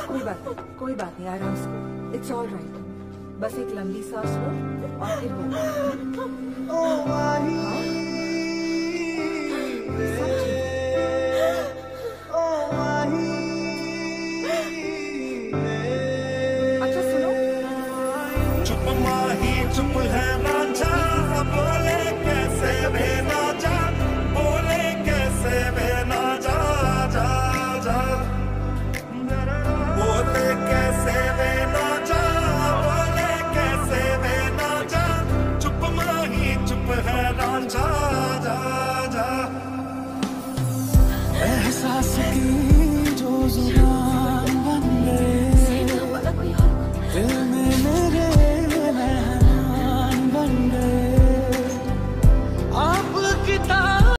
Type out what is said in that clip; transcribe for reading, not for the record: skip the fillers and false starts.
कोई बात नहीं, आराम से। It's all right. बस एक लंबी सांस लो और फिर होगा। अच्छा सुनो, चुप माही चुप है रांझा, बोले कैसे वे ना जा, बोले कैसे वे ना जा, जा जा, बोले कैसे वे ना जा, बोले कैसे वे ना जा, चुप माही चुप है रांझा, जा जा। एहसास की जो जुबान